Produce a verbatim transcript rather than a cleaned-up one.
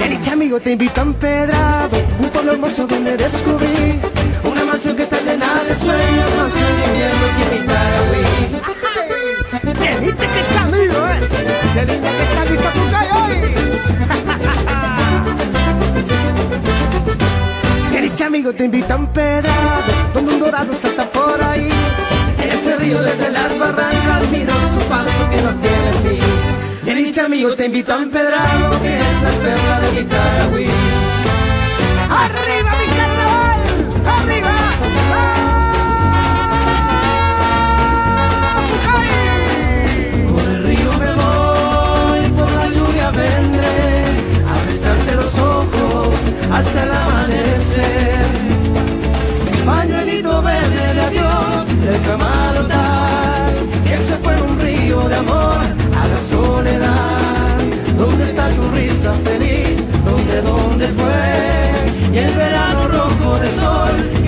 Dicho amigo, te invito a Empedrado, un pueblo hermoso donde descubrí una mansión que está llena de sueños, mansión de invierno que invita a huir. Venite que está amigo, eh, qué linda que está mi Sapucay hoy. Dicho amigo, te invito a Empedrado, donde un dorado salta por ahí. En ese río desde las barrancas miro su paso que no tiene fin. Bien dicho amigo, te invito a Empedrado, que es la perla de Guitaragüí. ¡Arriba mi carnaval! ¡Arriba! ¡Sapucay! Por el río me voy, por la lluvia vendré, a besarte los ojos hasta el amanecer. Pañuelito verde de adiós del camarón, que se fue en un río de amor a la soledad. ¿Dónde está tu risa feliz? ¿Dónde, dónde fue? Y el verano rojo de sol